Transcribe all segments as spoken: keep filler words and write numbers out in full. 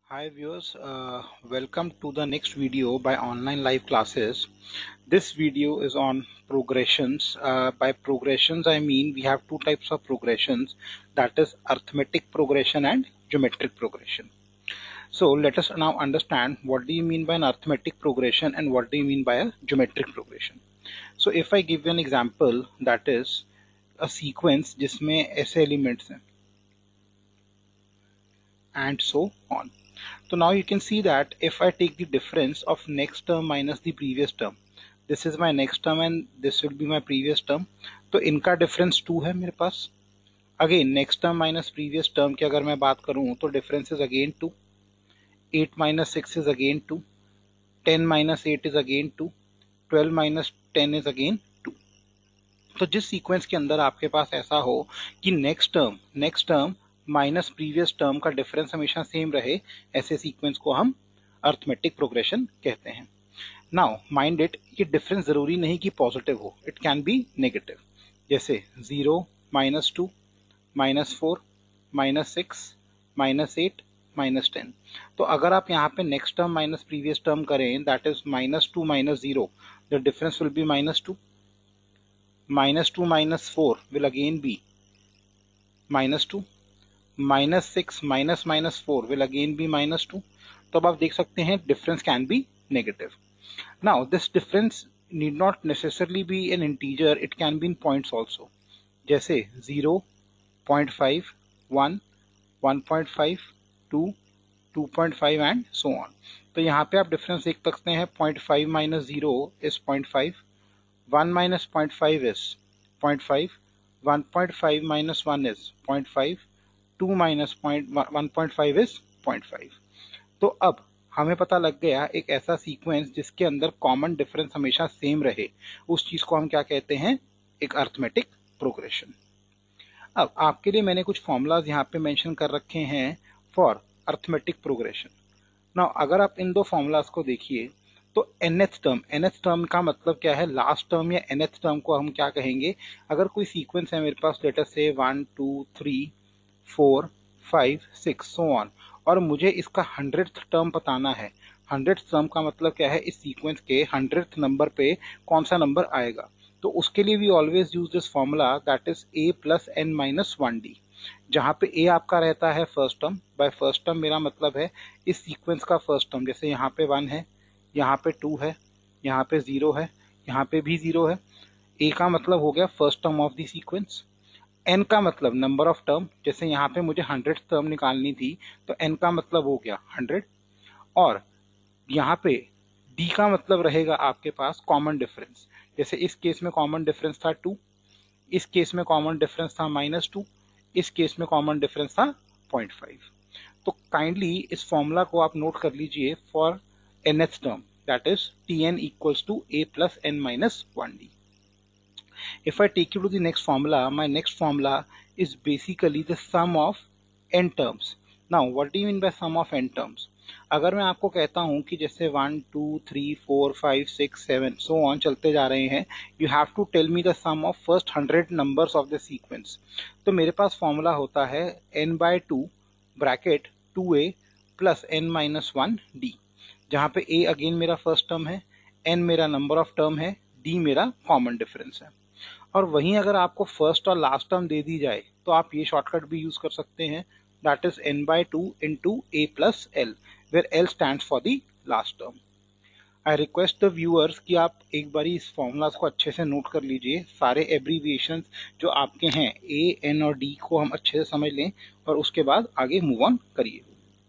Hi viewers, uh, welcome to the next video by online live classes. This video is on progressions. Uh, by progressions I mean we have two types of progressions, that is arithmetic progression and geometric progression. So let us now understand what do you mean by an arithmetic progression and what do you mean by a geometric progression. So if I give you an example, that is a sequence जिसमें ऐसे elements हैं and so on. So now you can see that if I take the difference of next term minus the previous term, this is my next term and this will be my previous term, तो इनका difference to है मेरे पास. Again next term minus previous term की अगर मैं बात करूँ तो difference is again two, eight minus six is again two, ten minus eight is again two, twelve minus ten is again two. तो जिस सीक्वेंस के अंदर आपके पास ऐसा हो कि next term next term minus previous term का डिफरेंस हमेशा सेम रहे, ऐसे सीक्वेंस को हम अर्थमेटिक प्रोग्रेशन कहते हैं. नाउ माइंड इट, ये डिफरेंस जरूरी नहीं कि पॉजिटिव हो, इट कैन बी नेगेटिव. जैसे zero minus two minus four minus six minus eight minus ten. तो अगर आप यहाँ पे next term minus previous term करें, that is minus two minus zero, the difference will be minus two. Minus two minus four will again be minus two. Minus six minus minus four will again be minus two. तो अब आप देख सकते हैं difference can be negative. Now this difference need not necessarily be an integer, it can be in points also. जैसे zero, zero point five, one, one point five, two, two point five and so on. तो यहाँ पे आप difference देख सकते हैं, zero point five minus zero is zero point five. one minus zero point five is zero point five, one point five minus one is zero point five, two minus one point five is zero point five. तो अब हमें पता लग गया एक ऐसा sequence जिसके अंदर कॉमन डिफरेंस हमेशा सेम रहे, उस चीज को हम क्या कहते हैं, एक अर्थमेटिक प्रोग्रेशन. अब आपके लिए मैंने कुछ फॉर्मूलाज यहाँ पे मेंशन कर रखे हैं फॉर अर्थमेटिक प्रोग्रेशन. नाउ अगर आप इन दो फॉर्मूलाज को देखिए तो nth टर्म, nth टर्म का मतलब क्या है, लास्ट टर्म या nth टर्म को हम क्या कहेंगे. अगर कोई सीक्वेंस है मेरे पास, let us say one two three four five six so on, और मुझे इसका हंड्रेड्थ टर्म बताना है. हंड्रेड्थ टर्म का मतलब क्या है, इस सीक्वेंस के हंड्रेड्थ नंबर पे कौन सा नंबर आएगा. तो उसके लिए we always use this formula, that is a plus n minus one d, जहाँ पे ए आपका रहता है first term. By first term मेरा मतलब है इस सीक्वेंस का फर्स्ट टर्म. जैसे यहाँ पे वन है, यहाँ पे टू है, यहाँ पे जीरो है, यहाँ पे भी जीरो है. ए का मतलब हो गया first term of the sequence. N का मतलब नंबर ऑफ टर्म, जैसे यहाँ पे मुझे हंड्रेड टर्म निकालनी थी तो एन का मतलब हो गया हंड्रेड. और यहाँ पे डी का मतलब रहेगा आपके पास कॉमन डिफरेंस. जैसे इस केस में कॉमन डिफरेंस था टू, इस केस में कॉमन डिफरेंस था माइनस टू, इस केस में कॉमन डिफरेंस था zero point five. तो काइंडली इस फॉर्मूला को आप नोट कर लीजिए फॉर nth term, that is Tn equals to a plus n minus one d. If I take you to the next formula, my next formula is basically the sum of n terms. Now what do you mean by sum of n terms? अगर मैं आपको कहता हूं कि जैसे one two three four five six seven so on चलते जा रहे हैं, you have to tell me the sum of first hundred numbers of the sequence. तो मेरे पास फॉर्मूला होता है n by two bracket two a plus n minus one d, जहाँ पे a अगेन मेरा फर्स्ट टर्म है, n मेरा नंबर ऑफ टर्म है, d मेरा कॉमन डिफरेंस है. और वहीं अगर आपको फर्स्ट और लास्ट टर्म दे दी जाए तो आप ये शॉर्टकट भी यूज कर सकते हैं, that is n by two into a plus l, where l stands for the last term. I request the viewers कि आप एक बारी इस फॉर्मूलाज को अच्छे से नोट कर लीजिए, सारे एब्रीविएशन जो आपके हैं a, n और d को हम अच्छे से समझ लें और उसके बाद आगे मूव ऑन करिए.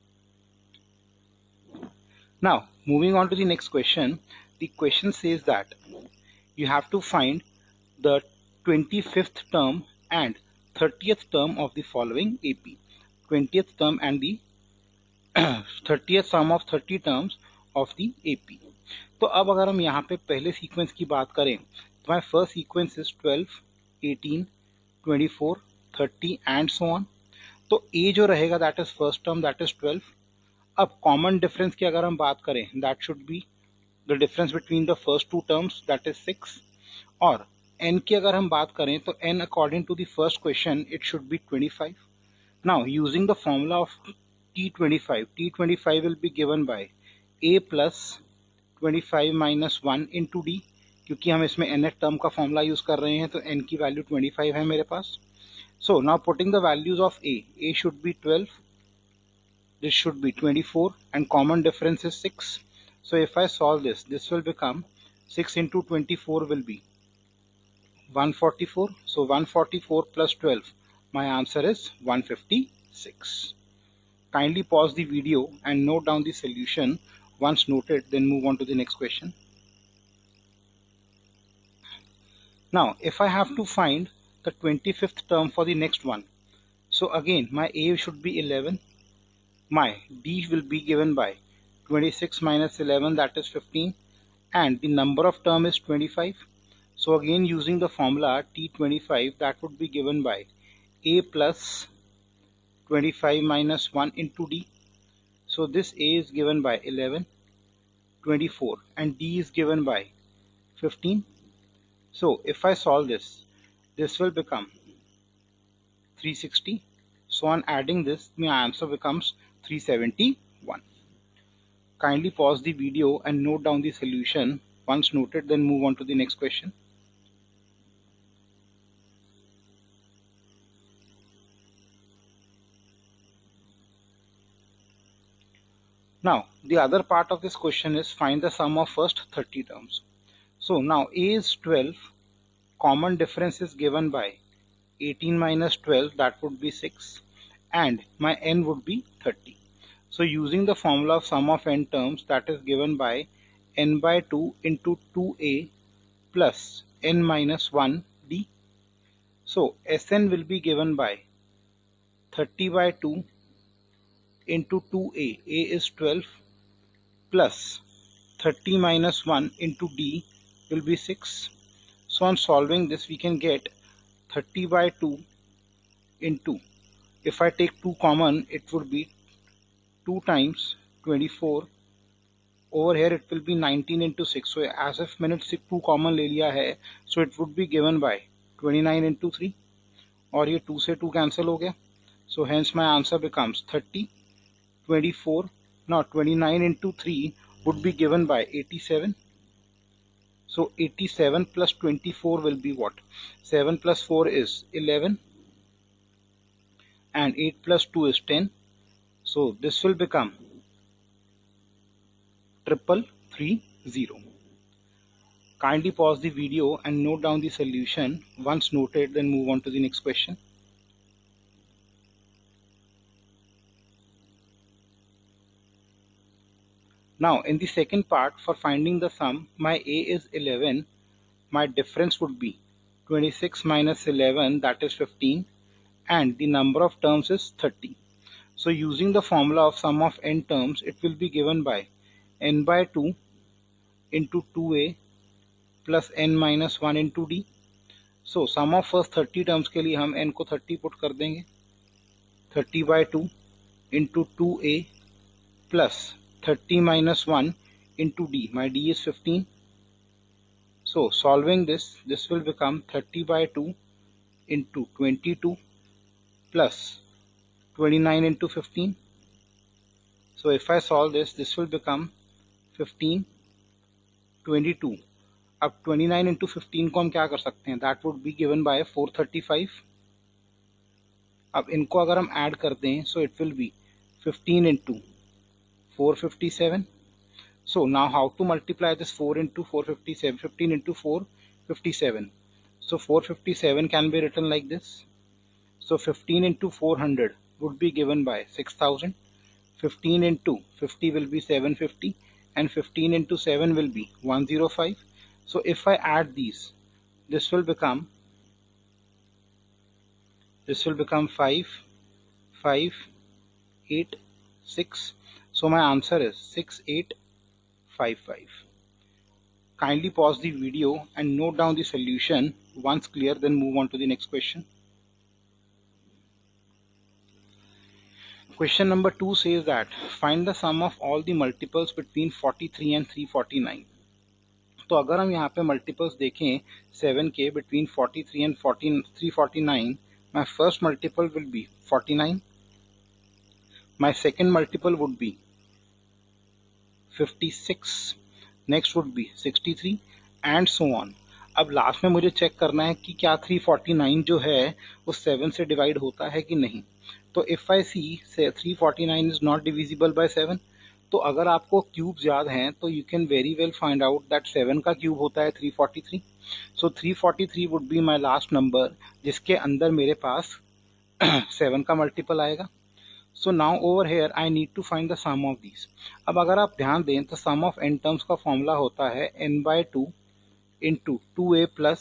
Now, moving on to the next question, the question says that you have to find the twenty-fifth term and thirtieth term of the following A P. twentieth term and the thirtieth sum of thirty terms of the A P. तो अब अगर हम यहाँ पे पहले sequence की बात करें तो my first sequence is twelve, eighteen, twenty-four, thirty and so on. तो A जो रहेगा that is first term, that is twelve. अब कॉमन डिफरेंस की अगर हम बात करें, that should be the difference between the first two terms, that is six. और n की अगर हम बात करें तो n according to the first question it should be twenty-five. Now using the formula of T twenty-five. T twenty-five will be given by A plus twenty-five minus one into D, क्योंकि हम इसमें nth term का formula use कर रहे हैं तो n की value twenty-five है मेरे पास. So now putting the values of A, A should be twelve, this should be twenty-four, and common difference is six. So if I solve this, this will become six into twenty-four will be one forty-four. So one forty-four plus twelve, my answer is one fifty-six. Kindly pause the video and note down the solution. Once noted, then move on to the next question. Now, if I have to find the twenty-fifth term for the next one, so again my A should be eleven, my D will be given by twenty-six minus eleven, that is fifteen, and the number of term is twenty-five. So again using the formula T twenty-five, that would be given by A plus twenty-five minus one into D. So this A is given by eleven, twenty-four, and D is given by fifteen. So if I solve this, this will become three sixty. So on adding this, my answer becomes three seventy-one. Kindly pause the video and note down the solution. Once noted, then move on to the next question. Now, the other part of this question is find the sum of first thirty terms. So now A is twelve, common difference is given by eighteen minus twelve, that would be six, and my n would be thirty. So using the formula of sum of n terms, that is given by n by two into two A plus n minus one D. So Sn will be given by thirty by two into two A, A is twelve, plus thirty minus one into D will be six. So on solving this, we can get thirty by two into, if I take two common, it would be two times twenty-four. Over here it will be nineteen into six. So as if मैंने two common ले लिया है, so it would be given by twenty-nine into three. और ये two से two cancel हो गया. So hence my answer becomes thirty, twenty-four. Now twenty-nine into three would be given by eighty-seven. So eighty-seven plus twenty-four will be what? seven plus four is eleven, and eight plus two is ten. So this will become triple three zero. Kindly pause the video and note down the solution. Once noted, then move on to the next question. Now in the second part, for finding the sum, my A is eleven, my difference would be twenty-six minus eleven, that is fifteen, and the number of terms is thirty. So using the formula of sum of n terms, it will be given by n by two into two A plus n minus one into D. So sum of first thirty terms के लिए हम n को thirty put कर देंगे. thirty by two into two A plus thirty minus one into D. My D is fifteen. So solving this, this will become thirty by two into twenty-two plus twenty-nine into fifteen. So if I solve this, this will become fifteen, twenty-two. अब twenty-nine into fifteen को हम क्या कर सकते हैं? That would be given by four thirty-five. अब इनको अगर हम ऐड कर दें, so it will be fifteen into four fifty-seven. So now how to multiply this four into four fifty-seven? fifteen into four fifty-seven. So four fifty-seven can be written like this. So fifteen into four hundred would be given by six thousand. fifteen into fifty will be seven fifty, and fifteen into seven will be one hundred five. So if I add these, this will become this will become five, five, eight, six. So my answer is six eight five five. Kindly pause the video and note down the solution. Once clear, then move on to the next question. Question number two says that find the sum of all the multiples between forty-three and three forty-nine. तो अगर हम यहाँ पे multiples देखें seven के between forty-three and three forty-nine, my first multiple will be forty-nine. my second multiple would be fifty-six, next would be sixty-three and so on. अब लास्ट में मुझे चेक करना है कि क्या three forty-nine जो है वो seven से डिवाइड होता है कि नहीं. तो इफ आई सी से three forty-nine is not divisible by seven, तो अगर आपको क्यूब्स याद हैं तो you can very well find out that seven का क्यूब होता है three forty-three. So three forty-three would be my last number जिसके अंदर मेरे पास seven का मल्टीपल आएगा. So now over here I need to find the sum of these. अब अगर आप ध्यान दें तो sum of n terms का फॉर्मूला होता है n by two into two a plus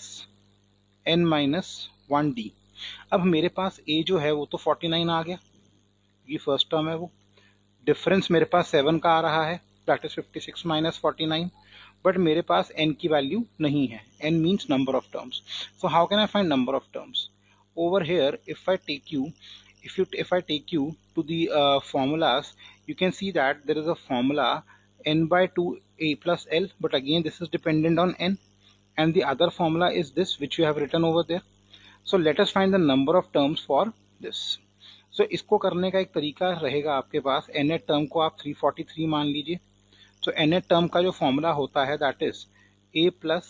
n minus one d. अब मेरे पास a जो है वो तो forty-nine आ गया, ये फर्स्ट टर्म है. वो डिफरेंस मेरे पास seven का आ रहा है, that is fifty-six minus forty-nine, but मेरे पास n की वैल्यू नहीं है. n means number of terms. So how can I find number of terms? Over here if I take you if you if I take you to the uh, formulas, you can see that there is a formula n by two a plus l, but again this is dependent on n, and the other formula is this which you have written over there. So let us find the number of terms for this. So इसको करने का एक तरीका रहेगा आपके पास. nth term को आप three forty-three मान लीजिए. So nth टर्म का जो फॉर्मूला होता है that is a plus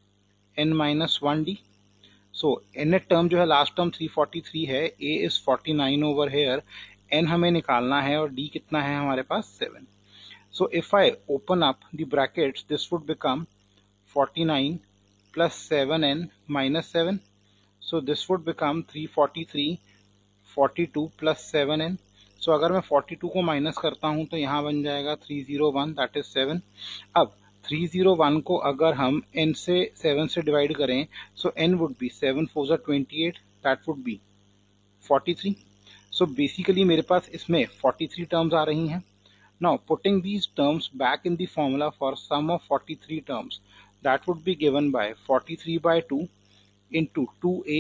n minus one d. So nth term जो है लास्ट टर्म three forty-three है, a is forty-nine over here, n हमें निकालना है और d कितना है हमारे पास seven. So if I open up the brackets this would become forty-nine plus seven n minus seven. So this would become three forty-three, forty-two plus seven n. So अगर मैं forty-two को माइनस करता हूँ तो यहाँ बन जाएगा three oh one, that is seven. अब three oh one को अगर हम n से seven से डिवाइड करें, so n would be seven fours are twenty-eight, that would be forty-three. So basically मेरे पास इसमें forty-three टर्म्स आ रही हैं. Now putting these terms back in the formula for sum of forty-three terms, that would be given by forty-three by two into two a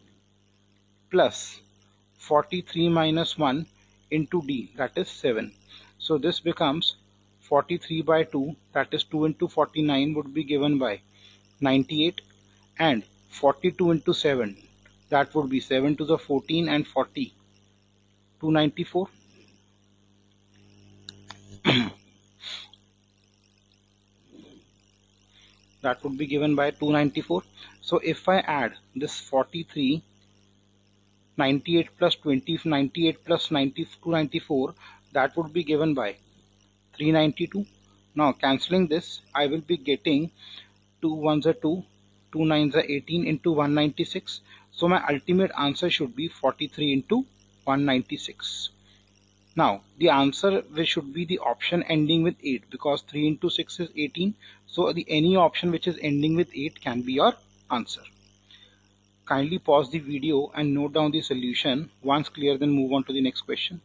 plus forty-three minus one into d, that is seven. So this becomes forty-three by two, that is two into forty-nine would be given by ninety-eight, and forty-two into seven, that would be seven to the fourteen and forty, two ninety-four. That would be given by two ninety-four. So if I add this forty-three, ninety-eight plus twenty, ninety-eight plus ninety, two ninety-four, that would be given by three ninety-two. Now cancelling this, I will be getting two ones are two, two nines are eighteen into one ninety-six. So my ultimate answer should be forty-three into one ninety-six. Now the answer which should be the option ending with eight, because three into six is eighteen. So the any option which is ending with eight can be your answer. Kindly pause the video and note down the solution. Once clear, then move on to the next question.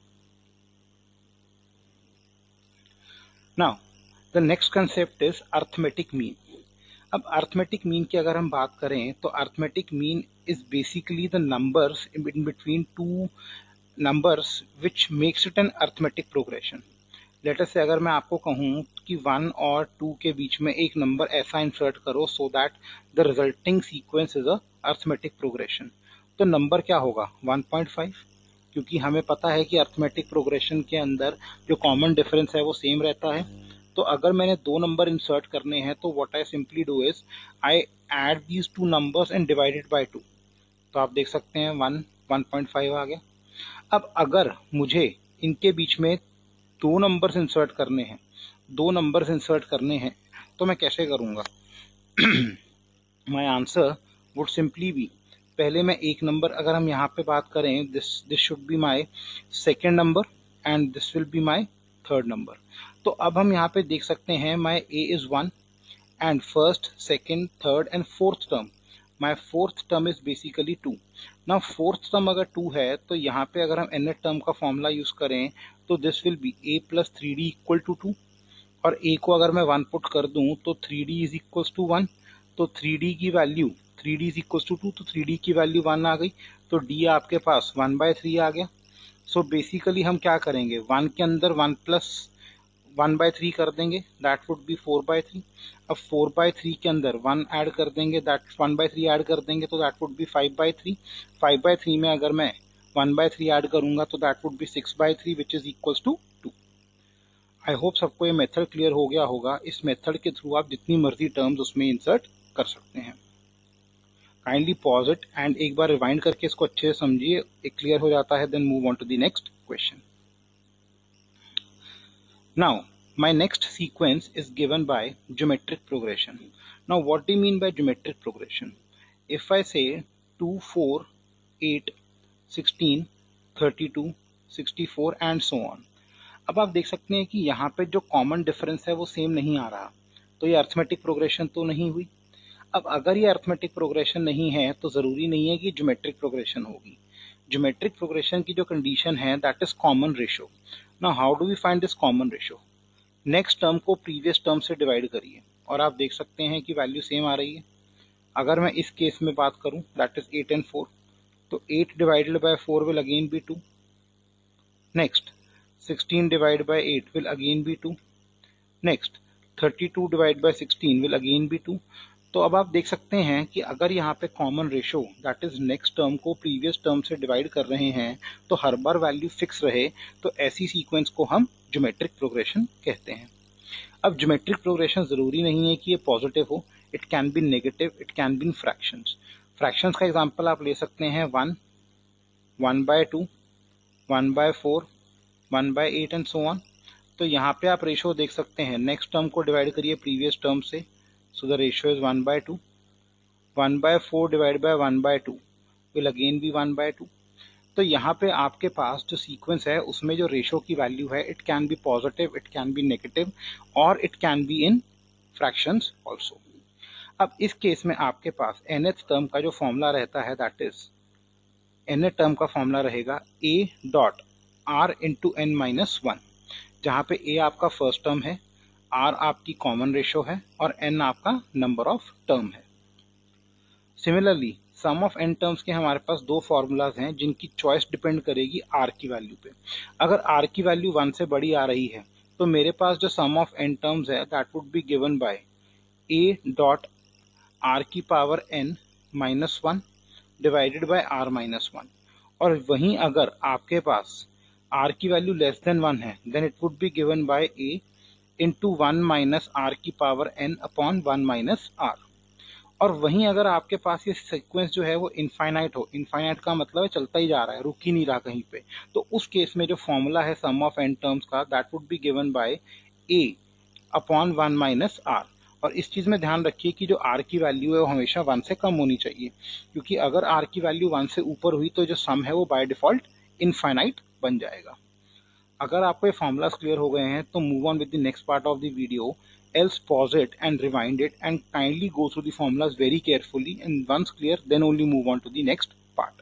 Now the next concept is arithmetic mean. अब arithmetic mean की अगर हम बात करें तो arithmetic mean is basically the numbers in between two numbers which makes it an arithmetic progression. Let us say अगर मैं आपको कहूँ कि one और two के बीच में एक नंबर ऐसा इंसर्ट करो so that the resulting sequence is a arithmetic progression, तो नंबर क्या होगा one point five, क्योंकि हमें पता है कि arithmetic progression के अंदर जो कॉमन डिफरेंस है वो सेम रहता है. तो अगर मैंने दो नंबर इंसर्ट करने हैं तो what I simply do is I add these two numbers and divided by two. तो आप देख सकते हैं वन, one point five आ गया. अब अगर मुझे इनके बीच में दो नंबर्स इंसर्ट करने हैं दो नंबर्स इंसर्ट करने हैं तो मैं कैसे करूँगा? My answer would simply be, पहले मैं एक नंबर, अगर हम यहाँ पे बात करें, this this should be my second number and this will be my third number. तो अब हम यहाँ पे देख सकते हैं my a is one and first, second, third and fourth term, my fourth term is basically two. ना fourth term अगर टू है तो यहाँ पे अगर हम एन टर्म का फॉर्मूला यूज करें तो this will be a plus three d equal to to, और ए को अगर मैं वन पुट कर दूं तो three d is equal to one. तो थ्री डी की value three d is equal to two, तो थ्री डी की वैल्यू वन आ गई, तो डी आपके पास वन बाय थ्री आ गया. सो so बेसिकली हम क्या करेंगे, वन के अंदर one plus one by three कर देंगे, that would be four by three. अब फोर बाय थ्री के अंदर वन ऐड कर देंगे, that one by three add कर देंगे तो that would be five by three. Five by three में अगर मैं वन बाय थ्री ऐड करूंगा तो that would be six by three which is equals to two. I hope सबको ये मेथड क्लियर हो गया होगा। इस मेथड के थ्रू आप जितनी मर्जी टर्म्स उसमें इंसर्ट कर सकते हैं। काइंडली पॉज इट एंड एक बार रिवाइंड करके इसको अच्छे से समझिए, एक क्लियर हो जाता है, then move on to the next question. Now, my next sequence is given by geometric progression. Now, what do you mean by geometric progression? If I say two, four, eight, sixteen, thirty-two, sixty-four and so on. अब आप देख सकते हैं कि यहाँ पे जो common difference है वो सेम नहीं आ रहा, तो ये अर्थमेटिक प्रोग्रेशन तो नहीं हुई। अब अगर ये अर्थमेटिक प्रोग्रेशन नहीं है तो ज़रूरी नहीं है कि ज्योमेट्रिक प्रोग्रेशन होगी। ज्योमेट्रिक प्रोग्रेशन की जो कंडीशन है that is common ratio. Now how do we find this common ratio? Next term को प्रीवियस टर्म से डिवाइड करिए और आप देख सकते हैं कि वैल्यू सेम आ रही है। अगर मैं इस केस में बात करूं that is eight and four, तो eight divided by four will again be two. Next sixteen divide by eight will again be two. Next thirty two divide by sixteen will again be two. तो अब आप देख सकते हैं कि अगर यहाँ पे common ratio that is next term को प्रीवियस टर्म से डिवाइड कर रहे हैं तो हर बार वैल्यू फिक्स रहे, तो ऐसी सीक्वेंस को हम ज्योमेट्रिक प्रोग्रेशन कहते हैं। अब ज्योमेट्रिक प्रोग्रेशन जरूरी नहीं है कि ये पॉजिटिव हो, it can be negative, it can be in fractions. Fractions का एग्जांपल आप ले सकते हैं one, one by two, one by four, one by eight and so on. तो यहाँ पे आप रेशो देख सकते हैं, नेक्स्ट टर्म को डिवाइड करिए प्रीवियस टर्म से, so the ratio is one by two. one by four divided by one by two will again be one by two. तो यहाँ पे आपके पास जो सीक्वेंस है उसमें जो रेशो की वैल्यू है it can be positive, it can be negative और it can be in fractions also. अब इस केस में आपके पास nth टर्म का जो फॉर्मूला रहता है दैट इज nth टर्म का फॉर्मूला रहेगा a dot r into n minus one, जहाँ पे a आपका फर्स्ट टर्म है, R आपकी कॉमन रेशो है और N आपका नंबर ऑफ टर्म है। Similarly sum of n terms के हमारे पास दो फॉर्मूलाज हैं जिनकी चॉइस डिपेंड करेगी R की वैल्यू पे। अगर R की वैल्यू वन से बड़ी आ रही है तो मेरे पास जो सम ऑफ n टर्म्स है that would be given by a dot r की power n minus one divided by r minus one. और वहीं अगर आपके पास r की वैल्यू लेस देन वन है then it would be given by a into one minus r की power n upon one minus r. और वहीं अगर आपके पास ये सीक्वेंस जो है वो इनफाइनाइट हो, इनफाइनाइट का मतलब है चलता ही जा रहा है, रुक ही नहीं रहा कहीं पे, तो उस केस में जो फॉर्मूला है सम ऑफ एन टर्म्स का that would be given by a upon one minus r. और इस चीज में ध्यान रखिए कि जो आर की वैल्यू है वो हमेशा वन से कम होनी चाहिए, क्योंकि अगर आर की वैल्यू वन से ऊपर हुई तो जो सम है वो बाय डिफॉल्ट इनफाइनाइट बन जाएगा। अगर आपको ये फॉर्मूलाज क्लियर हो गए हैं तो move on with the next part of the video, else pause it and rewind it and kindly go through the formulas very carefully, and once clear then only move on to the next part.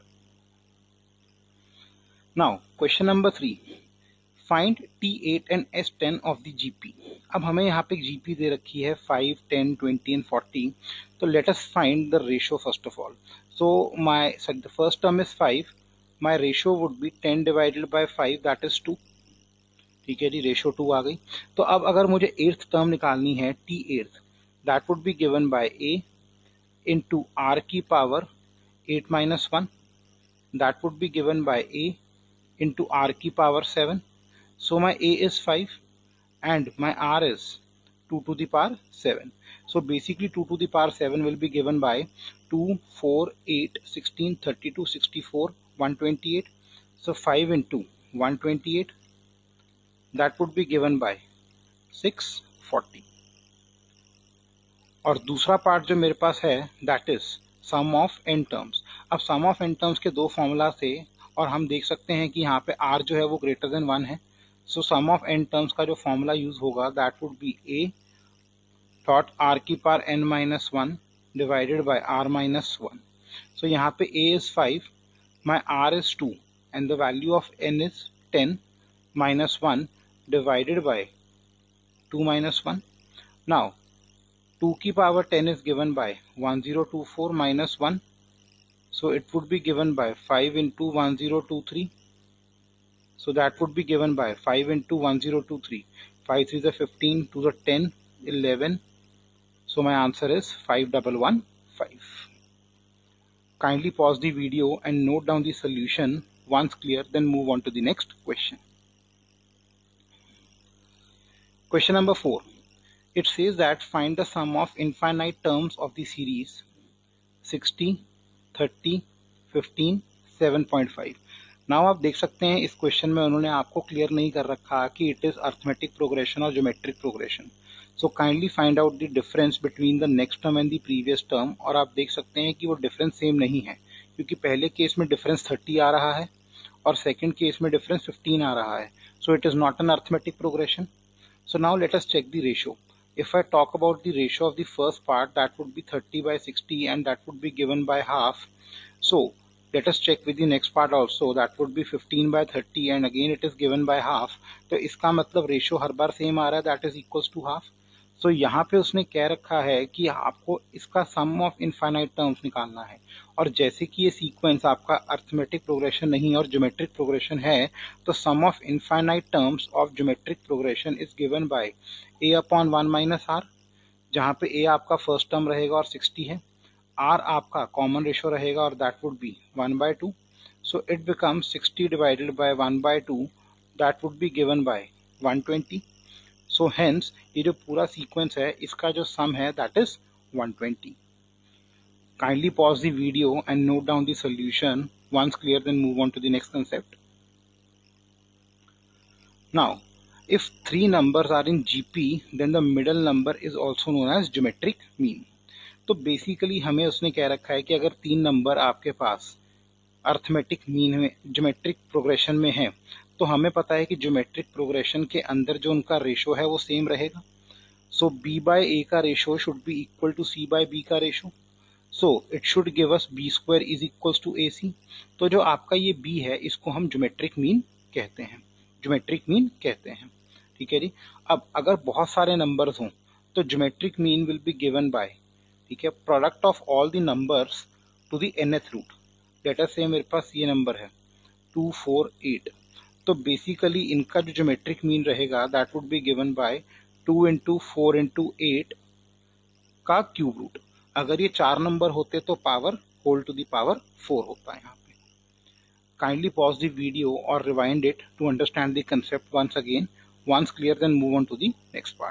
Now question number three, find T eight and S ten of the G P. अब हमें यहाँ पे G P दे रखी है five, ten, twenty and forty, तो let us find the ratio first of all. So my so the first term is five, my ratio would be ten divided by five, that is two. ठीक है जी, ratio two आ गई। तो अब अगर मुझे eighth term निकालनी है t eighth, that would be given by a into r की power eight minus one, that would be given by a into r की power seven. So my a is five and my r is two to the power seven. So basically two to the power seven will be given by two, four, eight, sixteen, thirty two, sixty four, one twenty eight. So five into one twenty eight, that would be given by six forty. और दूसरा part जो मेरे पास है that is sum of n terms। अब sum of n terms के दो formula थे और हम देख सकते हैं कि यहाँ पे r जो है वो ग्रेटर देन वन है, सो sum of n terms का जो फॉर्मूला यूज होगा that would be a dot r की power n minus one divided by r minus one. So यहाँ पे a is five, my r is two and the value of n is ten minus one divided by two minus one. Now two की power ten is given by one thousand twenty four minus one, so it would be given by five into one thousand twenty three, so that would be given by five into one thousand twenty three, five three is fifteen, two is ten, eleven, so my answer is five one one five. Kindly pause the video and note down the solution Once clear, then move on to the next question. Question number four. It says that find the sum of infinite terms of the series sixty, thirty, fifteen, seven point five. Now आप देख सकते हैं इस question में उन्होंने आपको clear नहीं कर रखा कि इट इज अर्थमेटिक प्रोग्रेशन और geometric progression. So kindly find out the difference between the next term and the previous term. और आप देख सकते हैं कि वो डिफरेंस सेम नहीं है, क्योंकि पहले केस में डिफरेंस थर्टी आ रहा है और सेकेंड केस में डिफरेंस फिफ्टीन आ रहा है. So it is not an arithmetic progression. So now let us check the ratio. If I talk about the ratio of the first part, that would be thirty by sixty and that would be given by half. So let us check with the next part also. That would be fifteen by thirty and again it is given by half. तो इसका मतलब ratio हर बार same आ रहा है, that is equals to half. So यहाँ पे उसने कह रखा है कि आपको इसका sum of infinite terms निकालना है. और जैसे कि ये सीक्वेंस आपका अर्थमेटिक प्रोग्रेशन नहीं और ज्योमेट्रिक प्रोग्रेशन है, तो sum of infinite terms of geometric progression is given by a upon one minus r, जहाँ पे ए आपका फर्स्ट टर्म रहेगा और सिक्सटी है, आर आपका कॉमन रेशियो रहेगा और that would be one by two. So it becomes sixty divided by one by two, that would be given by one twenty. So hence ये जो पूरा सीक्वेंस है इसका जो सम है that is one twenty. Kindly pause the video and note down the solution. Once clear, then move on to the next concept. Now, if three numbers are in G P, then the middle number is also known as geometric mean. तो basically हमें उसने कह रखा है कि अगर तीन number आपके पास अर्थमेटिक मीन में ज्योमेट्रिक प्रोग्रेशन में है, तो हमें पता है कि ज्योमेट्रिक प्रोग्रेशन के अंदर जो उनका रेशो है वो सेम रहेगा. सो b बाय a का ratio should be equal to c by b का ratio. So it should give us b square is equals to a c. तो जो आपका ये बी है इसको हम ज्योमेट्रिक मीन कहते हैं, ज्योमेट्रिक मीन कहते हैं. ठीक है जी. अब अगर बहुत सारे नंबर्स हों तो geometric mean will be given by, ठीक है, product of all the numbers to the nth root. Let us say मेरे पास ये नंबर है टू फोर एट, तो बेसिकली इनका जो ज्योमेट्रिक मीन रहेगा that would be given by two into four into eight का क्यूब रूट. अगर ये चार नंबर होते तो power whole to the power four होता है यहाँ पे. काइंडली पॉज द वीडियो और rewind it to understand the concept once again. Once clear, then move on to the next part.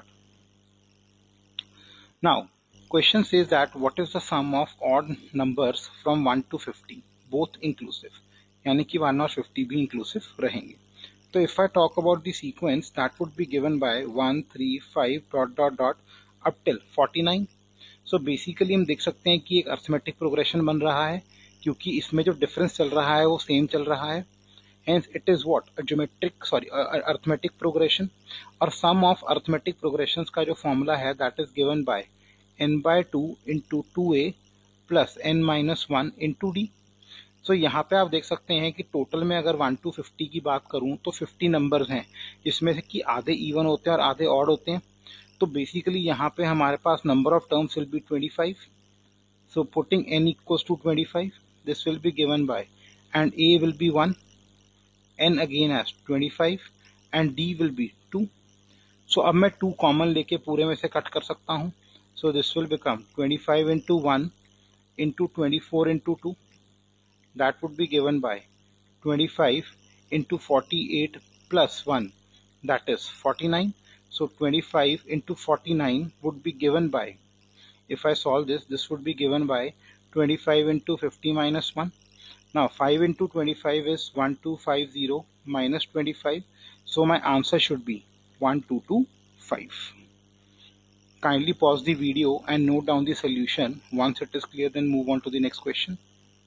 Now question says that what is the sum of odd numbers from one to fifty both inclusive, यानी कि one और fifty भी inclusive रहेंगे. तो if I talk about the sequence that would be given by one three five dot dot dot up till forty nine. So basically हम देख सकते हैं कि एक अर्थमेटिक प्रोग्रेशन बन रहा है, क्योंकि इसमें जो डिफरेंस चल रहा है वो सेम चल रहा है. Hence it is what geometric sorry arithmetic progression. और सम ऑफ अर्थमेटिक प्रोग्रेशंस का जो फॉर्मूला है that is given by n by two into two a plus n minus one into d. So यहाँ पे आप देख सकते हैं कि टोटल में अगर वन टू फिफ्टी की बात करूँ तो फिफ्टी नंबर्स हैं, जिसमें से कि आधे इवन होते हैं और आधे ऑड होते हैं. तो बेसिकली यहाँ पे हमारे पास number of terms will be twenty five. So putting n equals to twenty five, this will be given by and a will be one, n again as twenty five and d will be two. So अब मैं two common लेके पूरे में से cut कर सकता हूँ. So this will become twenty five into one into twenty four into two, that would be given by twenty five into forty eight plus one, that is forty nine. So twenty-five into forty-nine would be given by, if I solve this, this would be given by twenty-five into fifty minus one. Now five into twenty-five is one two five zero minus twenty-five. So my answer should be one two two five. Kindly pause the video and note down the solution. Once it is clear, then move on to the next question.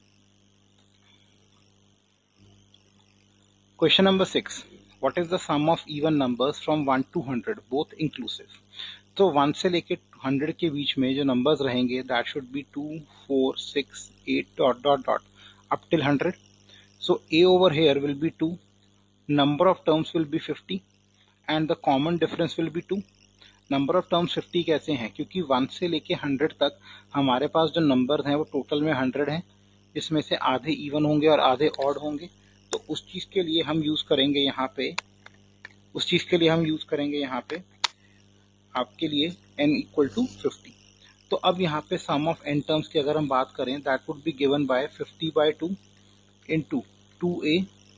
Question number six. What is the sum of even numbers from one to hundred both inclusive? तो one से लेके hundred के बीच में जो numbers रहेंगे that should be two four six eight dot dot dot up till hundred. So a over here will be two, number of terms will be fifty and the common difference will be two. Number of terms fifty कैसे हैं? क्योंकि one से लेके hundred तक हमारे पास जो numbers हैं वो टोटल में हंड्रेड हैं, जिसमें से आधे इवन होंगे और आधे ऑड होंगे. तो उस चीज के लिए हम यूज करेंगे यहाँ पे उस चीज के लिए हम यूज करेंगे यहाँ पे आपके लिए n इक्वल टू फिफ्टी. तो अब यहाँ पे सम ऑफ n टर्म्स की अगर हम बात करें that would be given by fifty by two into two a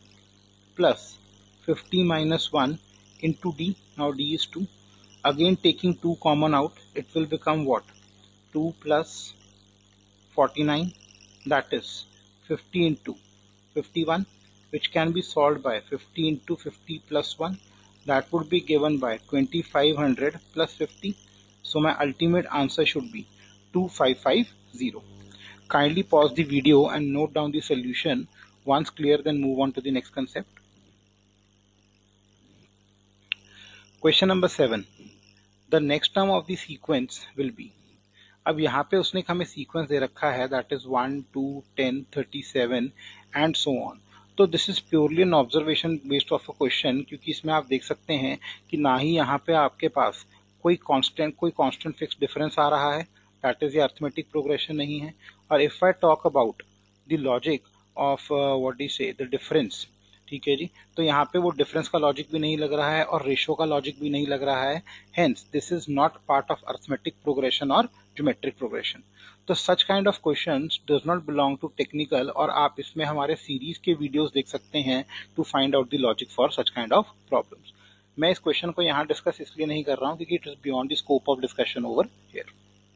plus fifty minus one into d. Now d is two. Again taking two common out, it will become what? two plus forty-nine, that is fifty into fifty-one, which can be solved by fifty into fifty plus one, that would be given by twenty-five hundred plus fifty. So my ultimate answer should be two thousand five hundred fifty. Kindly pause the video and note down the solution. Once clear, then move on to the next concept. Question number seven. The next term of the sequence will be. अब यहाँ पे उसने हमें sequence दे रखा है, that is one two ten thirty seven and so on. तो this is purely an observation based of a question, क्योंकि इसमें आप देख सकते हैं कि ना ही यहाँ पे आपके पास कोई कांस्टेंट कोई कांस्टेंट फिक्स डिफरेंस आ रहा है, दैट इज ये अर्थमेटिक प्रोग्रेशन नहीं है. और if I talk about the logic of what do say the difference, ठीक है जी, तो यहाँ पे वो डिफरेंस का लॉजिक भी नहीं लग रहा है और रेशो का लॉजिक भी नहीं लग रहा है. Hence this is not part of arithmetic progression और ज्योमेट्रिक प्रोग्रेशन. तो such kind of questions does not belong to technical, और आप इसमें हमारे सीरीज के वीडियोस देख सकते हैं to find out the logic for such kind of problems. मैं इस क्वेश्चन को यहाँ डिस्कस इसलिए नहीं कर रहा हूँ क्योंकि it is beyond the scope of discussion over here.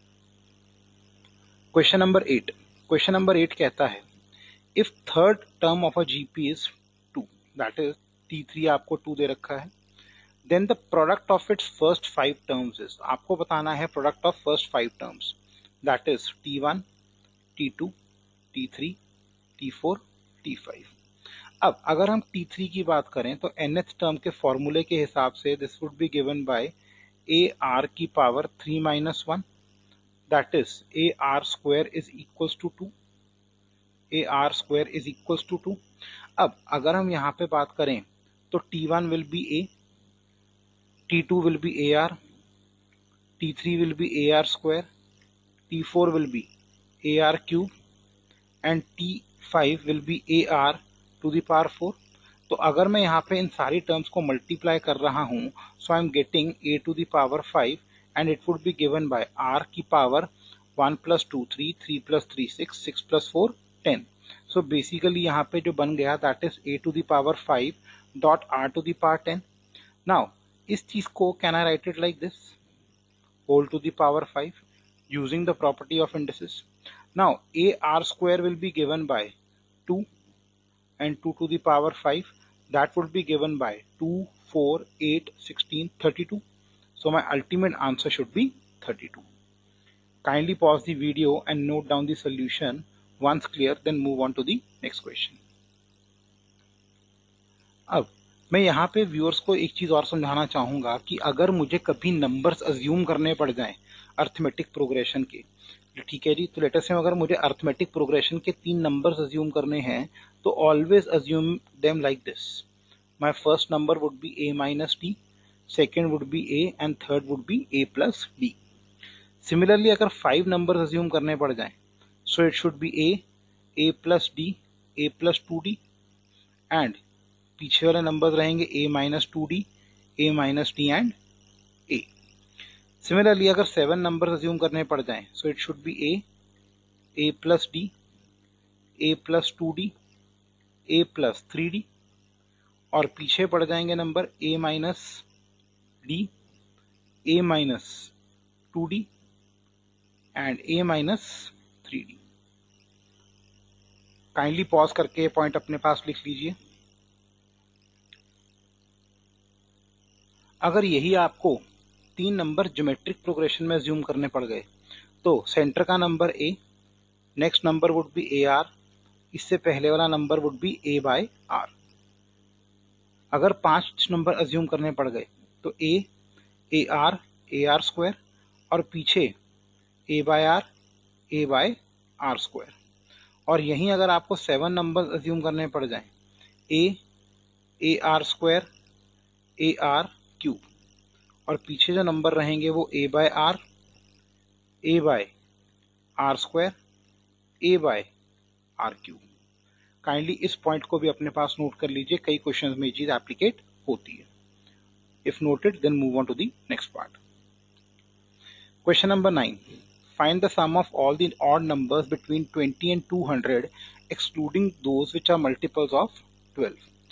Question number eight. Question number eight कहता है if third term of a GP is two, that is t three आपको टू दे रखा है, then the product of its first five terms is, आपको बताना है product of first five terms, that is t one, t two, t three, t four, t five. अब अगर हम टी थ्री की बात करें तो nth टर्म के फॉर्मूले के हिसाब से this would be given by a r की power three minus one, that is a r square is equals to two. A r square is equals to two. अब अगर हम यहाँ पे बात करें तो t one will be a, T two will be A R, T three will be A R square, T four will be A R cube and T five will be A R to the power four. तो अगर मैं यहाँ पे इन सारी terms को multiply कर रहा हूँ, so I am getting A to the power five and it would be given by R की power one plus two three, three plus three six, six plus four ten. So basically यहाँ पे जो बन गया that is A to the power five dot R to the power ten. Now इस चीज को can I write it like this, whole to the power five using the property of indices. Now a r square will be given by two and two to the power five, that would be given by two, four, eight, sixteen, thirty two. So my ultimate answer should be thirty two. Kindly pause the video and note down the solution. Once clear then move on to the next question. अब मैं यहाँ पे viewers को एक चीज और समझाना चाहूंगा कि अगर मुझे कभी नंबर्स अज्यूम करने पड़ जाएं अर्थमेटिक प्रोग्रेशन के, ठीक है जी, तो लेटर से अगर मुझे अर्थमेटिक प्रोग्रेशन के तीन नंबर्स अज्यूम करने हैं तो always assume them like this. My first number would be a minus d, second would be a and third would be a plus d. Similarly अगर फाइव नंबर्स अज्यूम करने पड़ जाएं, so it should be a, a plus d, a plus two d and पीछे वाले numbers रहेंगे a minus two d, a minus d and a. Similarly अगर seven numbers assume करने पड़ जाएं, so it should be a, a plus d, a plus two d, a plus three d और पीछे पड़ जाएंगे number a minus d, a minus two d and a minus three d. Kindly pause करके point अपने पास लिख लीजिए. अगर यही आपको तीन नंबर ज्योमेट्रिक प्रोग्रेशन में अज्यूम करने पड़ गए तो सेंटर का number a, next number would be a r, इससे पहले वाला number would be A by r. अगर पांच नंबर अज्यूम करने पड़ गए तो a, a r, a r square और पीछे a by r, a by r square. और यहीं अगर आपको सेवन नंबर अज्यूम करने पड़ जाएं, a, a r square, a r cube और पीछे जो नंबर रहेंगे वो a by r, a by r square, a by r cube. Kindly इस पॉइंट को भी अपने पास नोट कर लीजिए, कई क्वेश्चंस में ये चीज एप्लीकेट होती है. If noted then move on to the next part. Question number nine. Find the sum of all the odd numbers between twenty and two hundred excluding those which are multiples of twelve.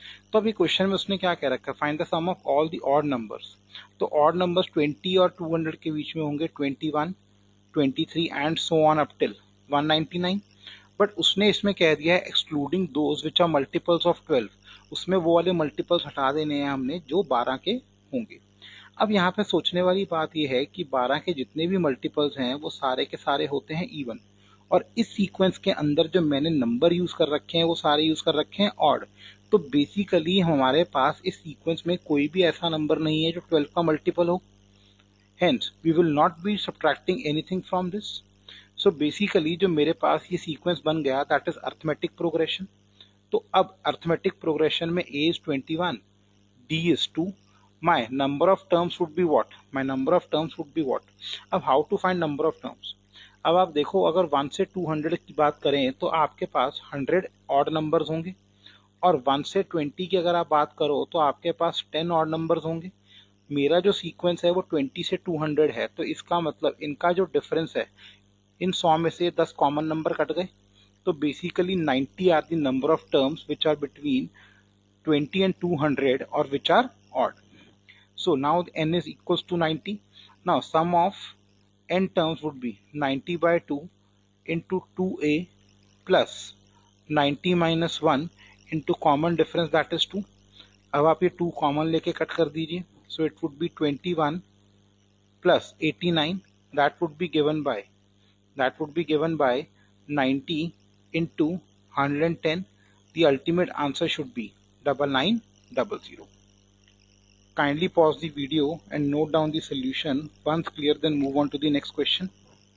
तो अभी question में उसने क्या कह रखा है, find the sum of all the odd numbers. तो odd numbers twenty और टू हंड्रेड के बीच में होंगे, twenty one, twenty three and so on up till one ninety nine. But उसने इसमें कह दिया है excluding those which are multiples of twelve, उसमें वो वाले मल्टीपल्स हटा देने हैं हमने जो बारह के होंगे। अब यहाँ पे सोचने वाली बात यह है कि बारह के जितने भी मल्टीपल्स हैं वो सारे के सारे होते हैं इवन, और इस सीक्वेंस के अंदर जो मैंने नंबर यूज कर रखे हैं वो सारे यूज कर रखे हैं ऑड। तो बेसिकली हमारे पास इस सीक्वेंस में कोई भी ऐसा नंबर नहीं है जो ट्वेल्व का मल्टीपल हो, hence we will not be subtracting anything from this. So basically जो मेरे पास ये सीक्वेंस बन गया दैट इज अर्थमेटिक प्रोग्रेशन। तो अब अर्थमेटिक प्रोग्रेशन में a is twenty one, d is two, my number of terms would be what, my number of terms would be what। अब how to find number of terms। अब आप देखो अगर one से two hundred की बात करें तो आपके पास हंड्रेड ऑड नंबर्स होंगे, और वन से ट्वेंटी की अगर आप बात करो तो आपके पास टेन ऑड नंबर्स होंगे। मेरा जो सीक्वेंस है वो ट्वेंटी से टू हंड्रेड है, तो इसका मतलब इनका जो डिफरेंस है, इन सौ में से दस कॉमन नंबर कट गए, तो basically ninety are the number of terms which are between twenty and two hundred और which are odd. So now n is equals to ninety. Now sum of n terms would be ninety by two into two a plus ninety minus one into common difference that is two। अब आप ये two common लेके cut कर दीजिए, so it would be twenty-one plus eighty-nine, that would be given by that would be given by ninety into one hundred ten। The ultimate answer should be double nine double zero। Kindly pause the video and note down the solution. Once clear, then move on to the next question।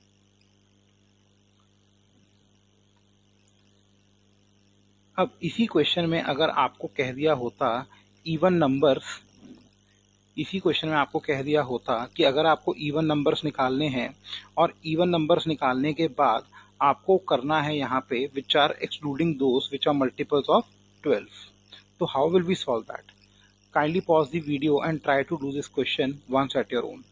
अब इसी question में अगर आपको कह दिया होता even numbers, इसी question में आपको कह दिया होता कि अगर आपको इवन नंबर्स निकालने हैं और इवन नंबर्स निकालने के बाद आपको करना है यहाँ पे which are excluding those which are multiples of twelve, तो how will we solve that. Kindly pause the video and try to do this question once at your own।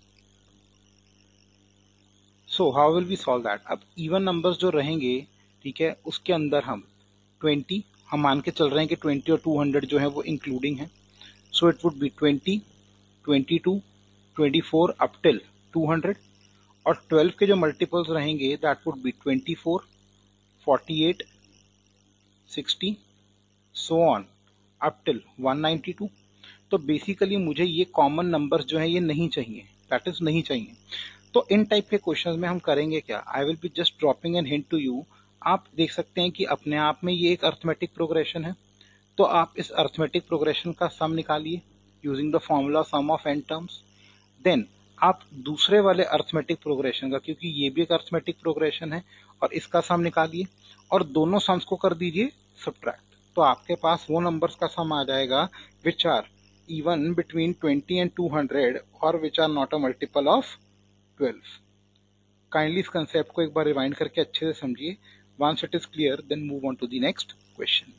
So how will we solve that। अब even numbers जो रहेंगे, ठीक है, उसके अंदर हम twenty, हम मान के चल रहे हैं कि ट्वेंटी और टू हंड्रेड जो है वो इंक्लूडिंग है, so it would be twenty, twenty two, twenty four up till two hundred. और ट्वेल्व के जो मल्टीपल्स रहेंगे that would be twenty four, forty eight, sixty, so on up till one ninety two. तो basically मुझे ये common numbers जो है ये नहीं चाहिए, दैट इज नहीं चाहिए। तो इन टाइप के क्वेश्चंस में हम करेंगे क्या, I will be just dropping an hint to you. आप देख सकते हैं कि अपने आप में ये एक अर्थमेटिक प्रोग्रेशन है, तो आप इस अर्थमेटिक प्रोग्रेशन का सम निकालिए using the formula sum of n terms. Then आप दूसरे वाले अर्थमेटिक प्रोग्रेशन का, क्योंकि ये भी एक अर्थमेटिक प्रोग्रेशन है, और इसका सम निकालिए और दोनों सम्स को कर दीजिए सब्ट्रैक्ट। तो आपके पास वो नंबर्स का सम आ जाएगा which are even between twenty and two hundred और which are not a multiple of twelve. Kindly इस कंसेप्ट को एक बार रिवाइंड करके अच्छे से समझिए। Once it is clear then move on to the next question.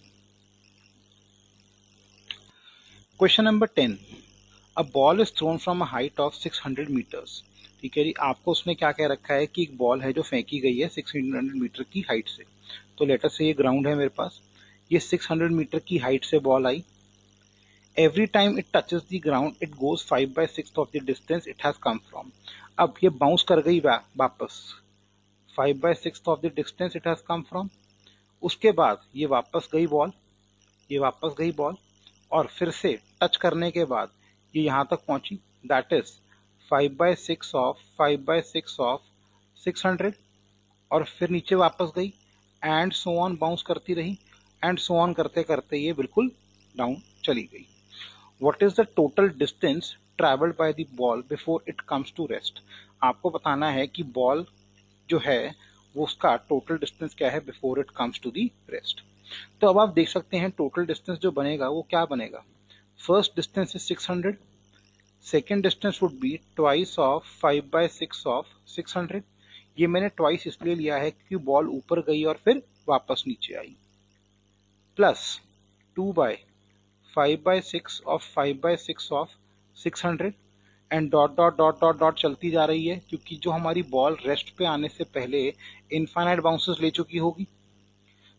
Question number ten, a ball is thrown from a height of six hundred metres. ठीक है जी, आपको उसने क्या कह रखा है कि एक बॉल है जो फेंकी गई है सिक्स हंड्रेड मीटर की हाइट से। तो लेटर से ये ग्राउंड है मेरे पास, ये सिक्स हंड्रेड मीटर की हाइट से बॉल आई। Every time it touches the ground it goes five by six of the distance it has come from. अब ये बाउंस कर गई वापस five by six of the distance it has come from. उसके बाद ये वापस गई बॉल, ये वापस गई बॉल, और फिर से टच करने के बाद ये यहाँ तक पहुंची, that is five by six of five by six of six hundred, और फिर नीचे वापस गई एंड सो ऑन बाउंस करती रही, एंड सो ऑन करते करते ये बिल्कुल डाउन चली गई। What is the total distance travelled by the ball before it comes to rest. आपको बताना है कि बॉल जो है वो उसका टोटल डिस्टेंस क्या है before it comes to the rest. तो अब आप देख सकते हैं टोटल डिस्टेंस जो बनेगा वो क्या बनेगा। First distance is six hundred, second distance would be twice of five by six of six hundred. ये मैंने ट्वाइस इसलिए लिया है क्योंकि बॉल ऊपर गई और फिर वापस नीचे आई, plus two by five by six of five by six of six hundred, and dot dot dot dot dot चलती जा रही है क्योंकि जो हमारी बॉल रेस्ट पे आने से पहले इनफाइनाइट बाउंसेस ले चुकी होगी।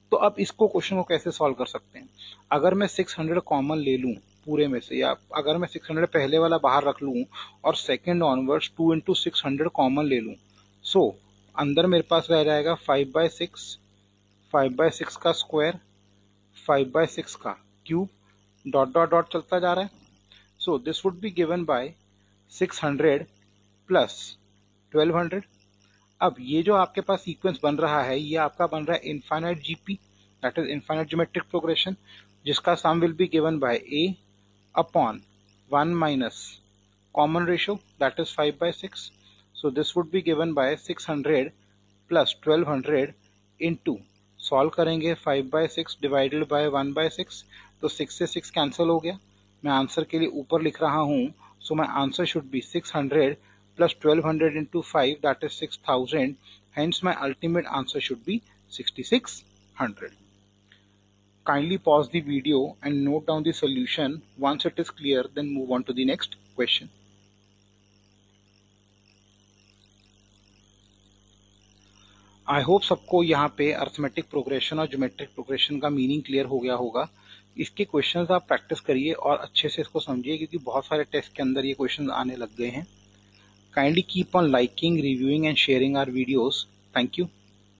तो अब इसको क्वेश्चन को कैसे सॉल्व कर सकते हैं? अगर मैं सिक्स हंड्रेड कॉमन ले लूँ पूरे में से, या अगर मैं सिक्स हंड्रेड पहले वाला बाहर रख लूँ और second onwards two into six hundred common ले लूँ, सो so, अंदर मेरे पास रह जाएगा five by six, five by six का स्क्वायर, फाइव बाई सिक्स का क्यूब, डॉट डॉट डॉट चलता जा रहा है. So this would be given by six hundred plus twelve hundred. अब ये जो आपके पास सीक्वेंस बन रहा है, ये आपका बन रहा है infinite GP, that is infinite geometric progression, जिसका sum will be given by a upon one minus common ratio, that is five by six. So this would be given by six hundred plus twelve hundred into, solve करेंगे five by six divided by one by six, तो six से six cancel हो गया. मैं answer के लिए ऊपर लिख रहा हूँ, so my answer should be six hundred plus twelve hundred into five, that is six thousand. Hence my ultimate answer should be sixty-six hundred. Kindly pause the video and note down the solution. Once it is clear, then move on to the next question. I hope सबको यहाँ पे arithmetic progression और geometric progression का meaning clear हो गया होगा. इसके questions आप प्रैक्टिस करिए और अच्छे से इसको समझिए, क्योंकि बहुत सारे टेस्ट के अंदर ये क्वेश्चंस आने लग गए हैं. Kindly keep on liking, reviewing and sharing our videos. Thank you.